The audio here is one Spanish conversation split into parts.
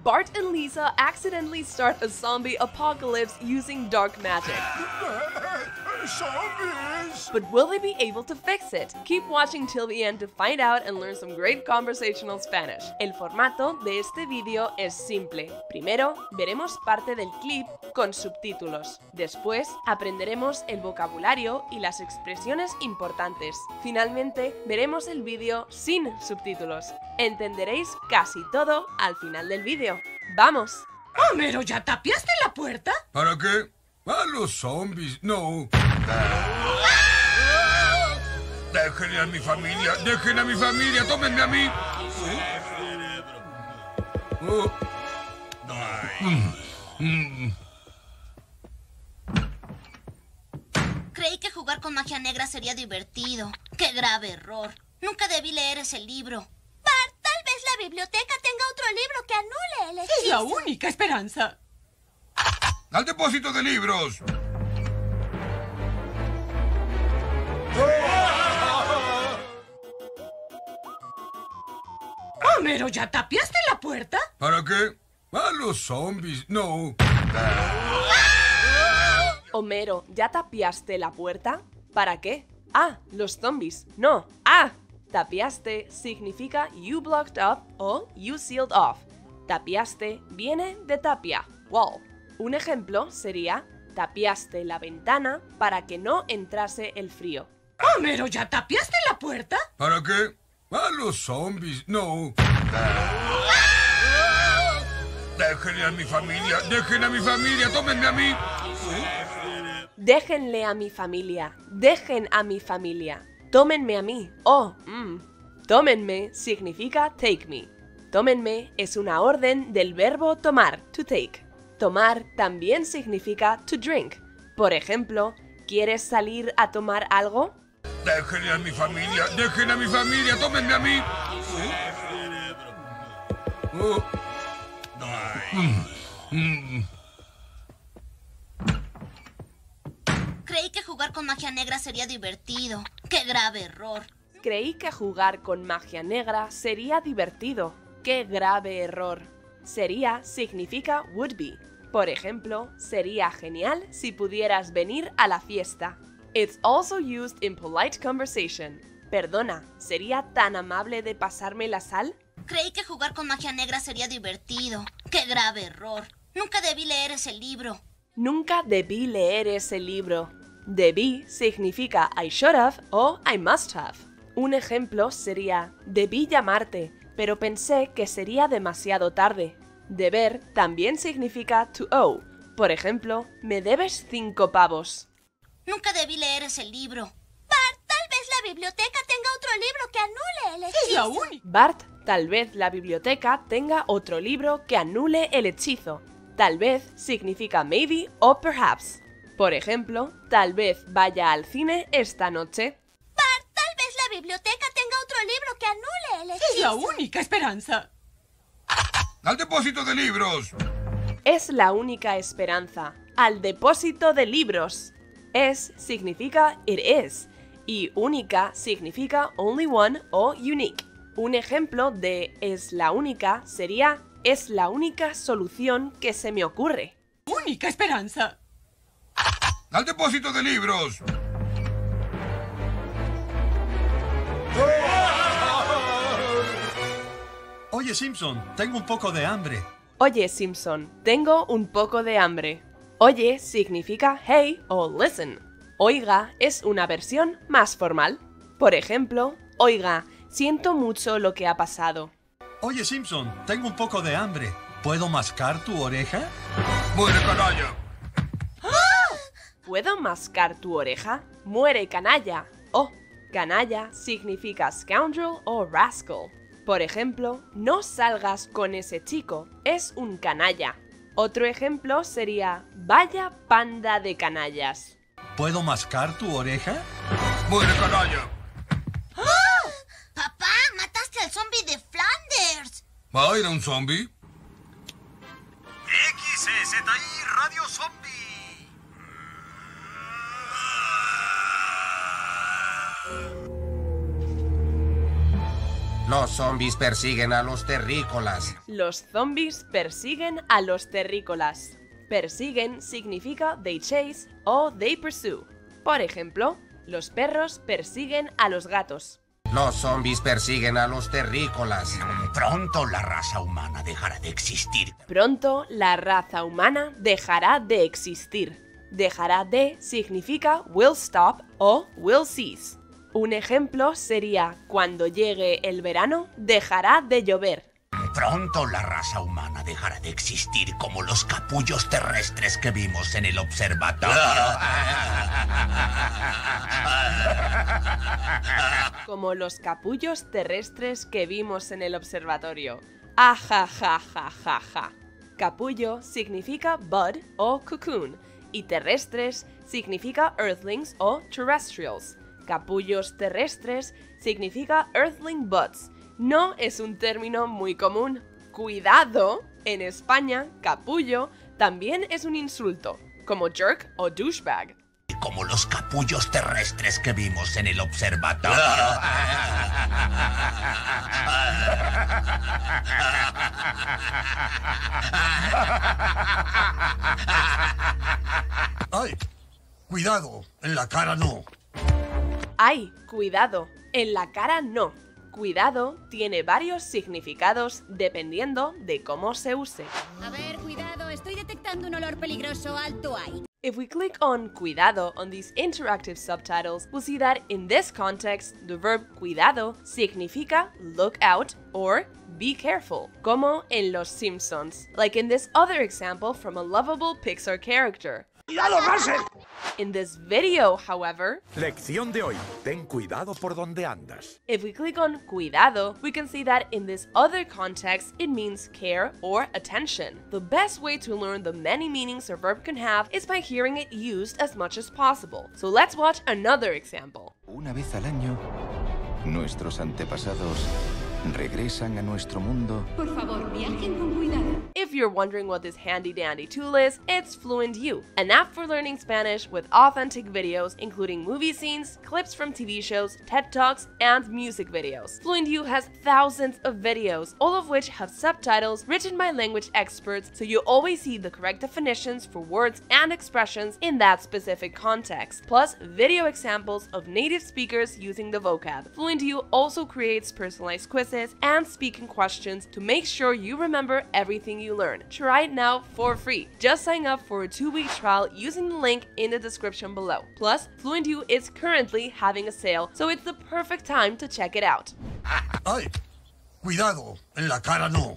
Bart and Lisa accidentally start a zombie apocalypse using dark magic. Zombies! But will they be able to fix it? Keep watching till the end to find out and learn some great conversational Spanish. El formato de este vídeo es simple. Primero, veremos parte del clip con subtítulos. Después, aprenderemos el vocabulario y las expresiones importantes. Finalmente, veremos el vídeo sin subtítulos. Entenderéis casi todo al final del vídeo. ¡Vamos! Homero, ¿ya tapiaste la puerta? ¿Para qué? A los zombies, no. Dejen a mi familia, tómenme a mí. Creí que jugar con magia negra sería divertido. ¡Qué grave error! Nunca debí leer ese libro. Bart, tal vez la biblioteca tenga otro libro que anule el hechizo. Es la única esperanza. ¡Al depósito de libros! Homero, ¿ya tapiaste la puerta? ¿Para qué? A los zombies, no. Homero, ¿ya tapiaste la puerta? ¿Para qué? Ah, los zombies. No. Ah, tapiaste significa you blocked up o you sealed off. Tapiaste viene de tapia, wall. Un ejemplo sería tapiaste la ventana para que no entrase el frío. Homero, ¿ya tapiaste la puerta? ¿Para qué? A los zombies, no. Dejen a mi familia, tómenme a mí. Déjenle a mi familia, dejen a mi familia, tómenme a mí. Oh, tómenme significa take me. Tómenme es una orden del verbo tomar, to take. Tomar también significa to drink. Por ejemplo, ¿quieres salir a tomar algo? Dejen a mi familia, tómenme a mí. Creí que jugar con magia negra sería divertido. ¡Qué grave error! Creí que jugar con magia negra sería divertido. ¡Qué grave error! Sería significa would be. Por ejemplo, sería genial si pudieras venir a la fiesta. It's also used in polite conversation. Perdona, ¿sería tan amable de pasarme la sal? Creí que jugar con magia negra sería divertido. ¡Qué grave error! Nunca debí leer ese libro. Nunca debí leer ese libro. Debí significa I should have o I must have. Un ejemplo sería debí llamarte, pero pensé que sería demasiado tarde. Deber también significa to owe. Por ejemplo, me debes 5 pavos. Nunca debí leer ese libro. Bart, tal vez la biblioteca tenga otro libro que anule el hechizo. Es la única. Bart, tal vez la biblioteca tenga otro libro que anule el hechizo. Tal vez significa maybe o perhaps. Por ejemplo, tal vez vaya al cine esta noche. Bart, tal vez la biblioteca tenga otro libro que anule el hechizo. Es la única esperanza. ¡Al depósito de libros! Es la única esperanza. Al depósito de libros. Es significa it is. Y única significa only one o unique. Un ejemplo de es la única sería es la única solución que se me ocurre. Única esperanza. ¡Al depósito de libros! Oye, Simpson, tengo un poco de hambre. Oye, Simpson, tengo un poco de hambre. Oye significa hey o listen. Oiga es una versión más formal. Por ejemplo, oiga, siento mucho lo que ha pasado. Oye, Simpson, tengo un poco de hambre. ¿Puedo mascar tu oreja? ¡Muere, canalla! ¿Puedo mascar tu oreja? ¡Muere, canalla! Oh, canalla significa scoundrel o rascal. Por ejemplo, no salgas con ese chico, es un canalla. Otro ejemplo sería, vaya panda de canallas. ¿Puedo mascar tu oreja? ¡Muere, canalla! ¡Papá! ¡Mataste al zombie de Flanders! ¿Va a ir a un zombie? XZI Radio Zombie. Los zombies persiguen a los terrícolas. Los zombies persiguen a los terrícolas. Persiguen significa they chase o they pursue. Por ejemplo, los perros persiguen a los gatos. Los zombies persiguen a los terrícolas. Pronto la raza humana dejará de existir. Pronto la raza humana dejará de existir. Dejará de significa will stop o will cease. Un ejemplo sería, cuando llegue el verano, dejará de llover. Pronto la raza humana dejará de existir como los capullos terrestres que vimos en el observatorio. Como los capullos terrestres que vimos en el observatorio. Ajajajajaja. Capullo significa bud o cocoon y terrestres significa earthlings o terrestrials. Capullos terrestres significa earthling buds. No es un término muy común. Cuidado, en España, capullo también es un insulto, como jerk o douchebag. Como los capullos terrestres que vimos en el observatorio. ¡Ay! Cuidado, en la cara no. ¡Ay! Cuidado, en la cara no. Cuidado tiene varios significados dependiendo de cómo se use. A ver, cuidado, estoy detectando un olor peligroso alto ahí. If we click on cuidado on these interactive subtitles, we'll see that in this context, the verb cuidado significa look out or be careful, como en Los Simpsons, like in this other example from a lovable Pixar character. ¡Cuidado, Marcel! In this video, however, lección de hoy, ten cuidado por donde andas. If we click on cuidado, we can see that in this other context, it means care or attention. The best way to learn the many meanings a verb can have is by hearing it used as much as possible. So let's watch another example. Una vez al año, nuestros antepasados regresan a nuestro mundo. Por favor, viajen con cuidado. If you're wondering what this handy-dandy tool is, it's Fluent U, an app for learning Spanish with authentic videos, including movie scenes, clips from TV shows, TED Talks, and music videos. Fluent U has thousands of videos, all of which have subtitles written by language experts, so you always see the correct definitions for words and expressions in that specific context, plus video examples of native speakers using the vocab. Fluent U also creates personalized quizzes and speaking questions to make sure you remember everything you learn. Try it now for free. Just sign up for a 2-week trial using the link in the description below. Plus, Fluent U is currently having a sale, so it's the perfect time to check it out. ¡Ay! Cuidado, en la cara no.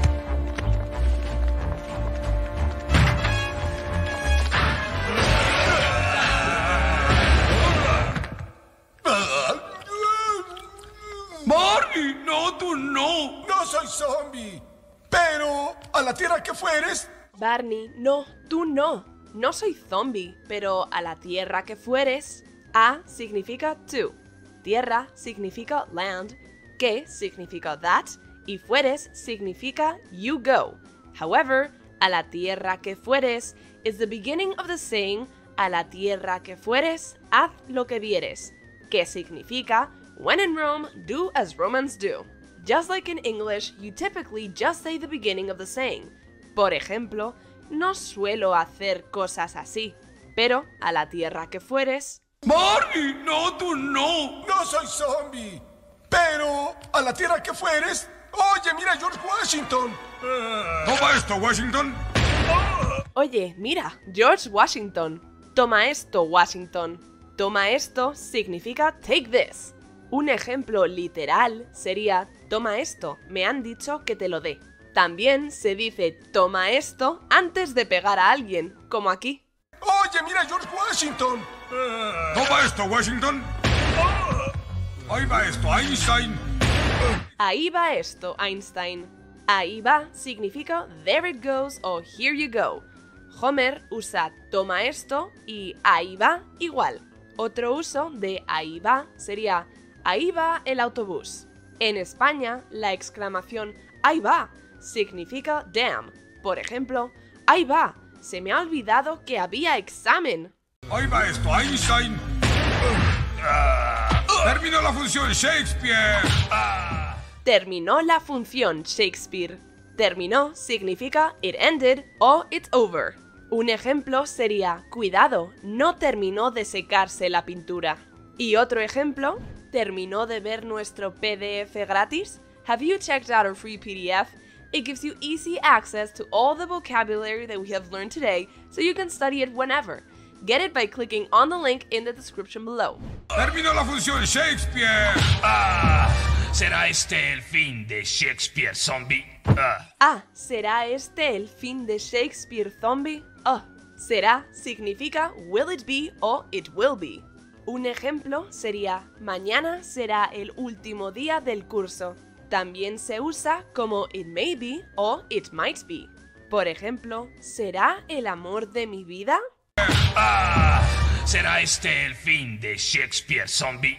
¡Barney! ¡No, tú no! ¡No soy zombie! Pero, a la tierra que fueres... Barney, no, tú no. No soy zombie, pero a la tierra que fueres... A significa to. Tierra significa land. Que significa that. Y fueres significa you go. However, a la tierra que fueres is the beginning of the saying a la tierra que fueres, haz lo que vieres. Que significa when in Rome, do as Romans do. Just like in English, you typically just say the beginning of the saying. Por ejemplo, no suelo hacer cosas así, pero a la tierra que fueres... ¡Barney! ¡No, tú no! ¡No soy zombie! Pero, a la tierra que fueres... ¡Oye, mira, George Washington! ¡Toma esto, Washington! Oye, mira, George Washington. Toma esto, Washington. Toma esto significa take this. Un ejemplo literal sería toma esto, me han dicho que te lo dé. También se dice toma esto antes de pegar a alguien, como aquí. Oye, mira, George Washington. Toma esto, Washington. Ahí va esto, Einstein. Ahí va esto, Einstein. Ahí va significa there it goes o here you go. Homer usa toma esto y ahí va igual. Otro uso de ahí va sería ahí va el autobús. En España, la exclamación ahí va significa damn. Por ejemplo, ahí va, se me ha olvidado que había examen. Ahí va esto, Einstein. Terminó la función, Shakespeare. Terminó la función, Shakespeare. Terminó significa it ended o it's over. Un ejemplo sería, cuidado, no terminó de secarse la pintura. Y otro ejemplo, ¿terminó de ver nuestro PDF gratis? Have you checked out our free PDF? It gives you easy access to all the vocabulary that we have learned today, so you can study it whenever. Get it by clicking on the link in the description below. ¡Terminó la función, Shakespeare! ¿Será este el fin de Shakespeare Zombie? ¿Será este el fin de Shakespeare Zombie? Será significa will it be o it will be. Un ejemplo sería, mañana será el último día del curso. También se usa como it may be o it might be. Por ejemplo, ¿será el amor de mi vida? ¿Será este el fin de Shakespeare Zombie?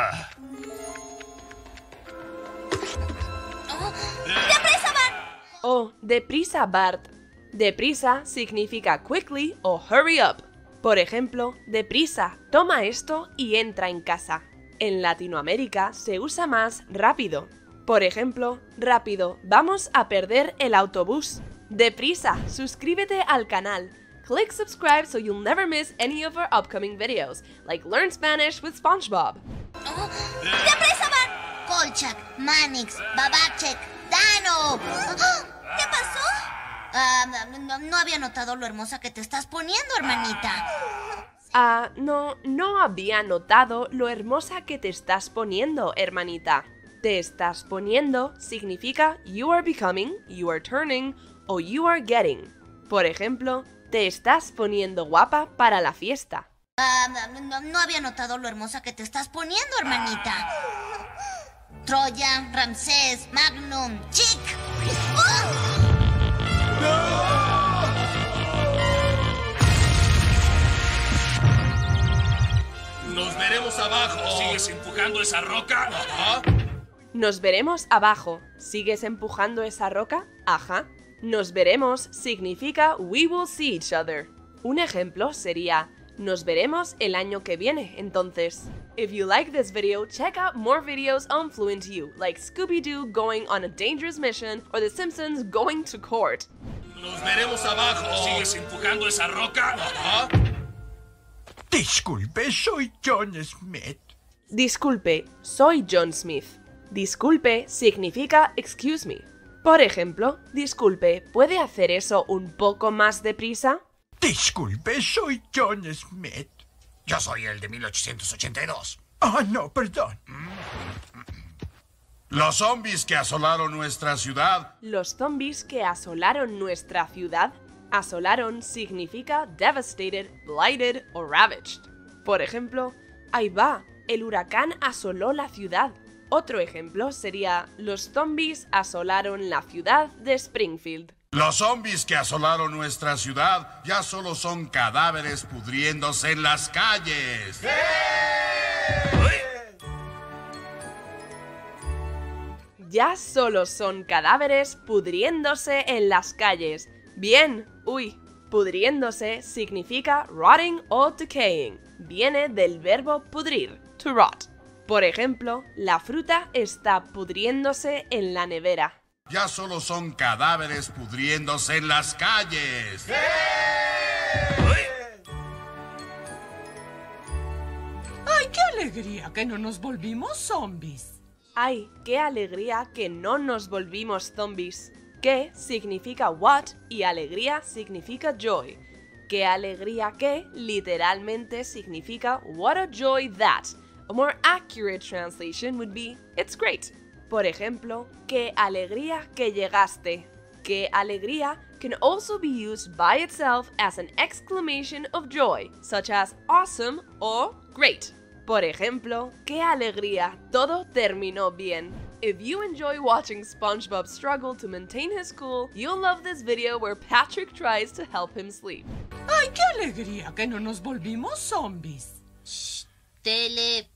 ¡Deprisa, Bart! Deprisa, Bart. Deprisa significa quickly o hurry up. Por ejemplo, deprisa, toma esto y entra en casa. En Latinoamérica se usa más rápido. Por ejemplo, rápido, vamos a perder el autobús. Deprisa, suscríbete al canal. Click subscribe so you'll never miss any of our upcoming videos, like Learn Spanish with SpongeBob. ¡Deprisa, Bart! Kolchak, Manix, Babachek, Dano. ¿Qué pasó? No había notado lo hermosa que te estás poniendo, hermanita. No había notado lo hermosa que te estás poniendo, hermanita. Te estás poniendo significa you are becoming, you are turning o you are getting. Por ejemplo, te estás poniendo guapa para la fiesta. No había notado lo hermosa que te estás poniendo, hermanita. Troya, Ramsés, Magnum, Chick. Nos veremos abajo. ¿Sigues empujando esa roca? Nos veremos abajo. ¿Sigues empujando esa roca? Ajá. Nos veremos significa we will see each other. Un ejemplo sería, nos veremos el año que viene, entonces. If you like this video, check out more videos on Fluent U, like Scooby-Doo going on a dangerous mission or The Simpsons going to court. Nos veremos abajo. ¿Sigues empujando esa roca? Disculpe, soy John Smith. Disculpe, soy John Smith. Disculpe significa excuse me. Por ejemplo, disculpe, ¿puede hacer eso un poco más deprisa? Disculpe, soy John Smith. Yo soy el de 1882. No, perdón. Los zombies que asolaron nuestra ciudad. Los zombies que asolaron nuestra ciudad. Asolaron significa devastated, blighted o ravaged. Por ejemplo, ahí va, el huracán asoló la ciudad. Otro ejemplo sería, los zombies asolaron la ciudad de Springfield. Los zombies que asolaron nuestra ciudad ya solo son cadáveres pudriéndose en las calles. Ya solo son cadáveres pudriéndose en las calles. Bien, pudriéndose significa rotting o decaying. Viene del verbo pudrir, to rot. Por ejemplo, la fruta está pudriéndose en la nevera. Ya solo son cadáveres pudriéndose en las calles. ¡Ay, qué alegría que no nos volvimos zombies! ¡Ay, qué alegría que no nos volvimos zombies! Que significa what y alegría significa joy. Qué alegría que literalmente significa what a joy that. A more accurate translation would be it's great. Por ejemplo, qué alegría que llegaste. Qué alegría can also be used by itself as an exclamation of joy, such as awesome or great. Por ejemplo, qué alegría, todo terminó bien. If you enjoy watching SpongeBob struggle to maintain his cool, you'll love this video where Patrick tries to help him sleep. ¡Ay, qué alegría que no nos volvimos zombies! Shh, tele.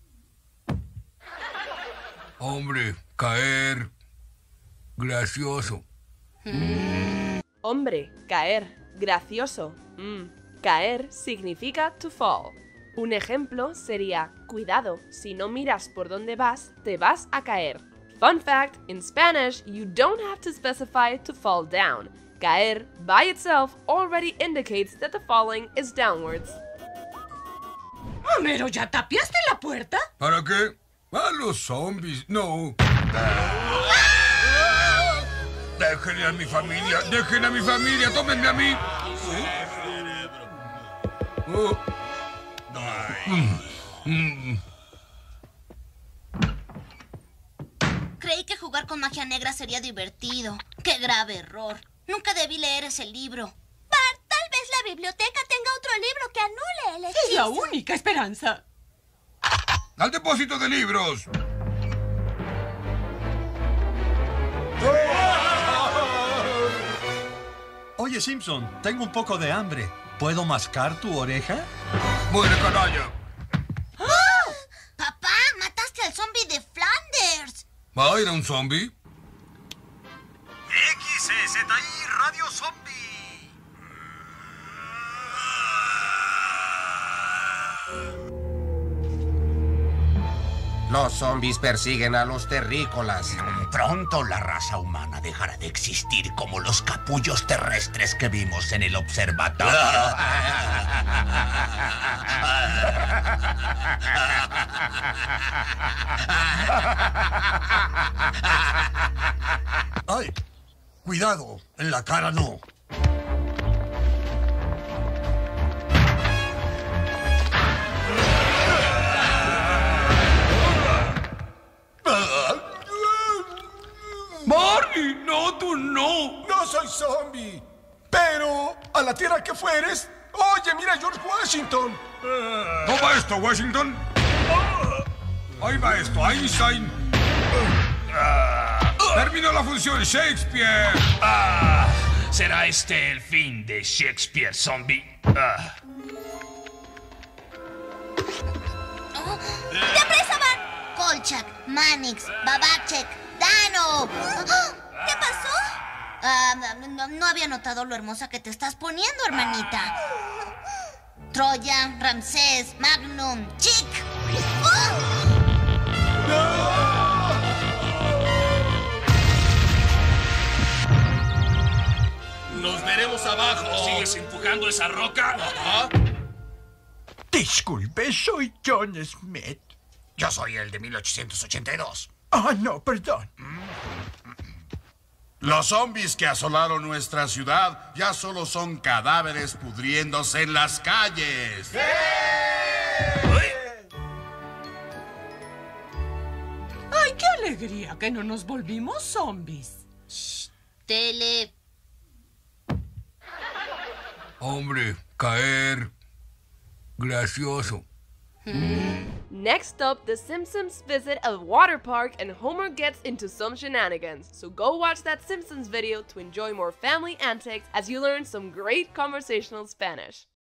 Hombre, caer. Gracioso. Hombre, caer. Gracioso. Caer significa to fall. Un ejemplo sería, cuidado, si no miras por dónde vas, te vas a caer. Fun fact, in Spanish, you don't have to specify to fall down. Caer, by itself, already indicates that the falling is downwards. Homero, ¿ya tapiaste la puerta? ¿Para qué? A los zombies, no. Déjenle a mi familia, tómenme a mí. Creí que jugar con magia negra sería divertido. ¡Qué grave error! Nunca debí leer ese libro. Bart, tal vez la biblioteca tenga otro libro que anule el hechizo. Es la única esperanza. ¡Al depósito de libros! Oye, Simpson, tengo un poco de hambre. ¿Puedo mascar tu oreja? ¡Muere, canalla! ¡Papá! ¡Mataste al zombie de Flanders! ¿Va a ir a un zombie? XZI Radio Zombie. Los zombies persiguen a los terrícolas. Pronto la raza humana dejará de existir como los capullos terrestres que vimos en el observatorio. ¡Ay! Cuidado, en la cara no. ¡Barney! ¡No, tú no! No soy zombie. Pero a la tierra que fueres. Oye, mira, George Washington. Toma esto, Washington. Ahí va esto, Einstein. Terminó la función, Shakespeare. ¿Será este el fin de Shakespeare, zombie? ¡Deprisa, Bart! Kolchak, Mannix, Babachek, Dano. ¿Qué pasó? No había notado lo hermosa que te estás poniendo, hermanita. Troya, Ramsés, Magnum, Chick. Nos veremos abajo. ¿Sigues empujando esa roca? Disculpe, soy John Smith. Yo soy el de 1882. Ah, no, perdón. Los zombies que asolaron nuestra ciudad ya solo son cadáveres pudriéndose en las calles. ¡Ay, qué alegría que no nos volvimos zombies! Tele. Hombre, caer. Gracioso. Next up, the Simpsons visit a water park and Homer gets into some shenanigans. So go watch that Simpsons video to enjoy more family antics as you learn some great conversational Spanish.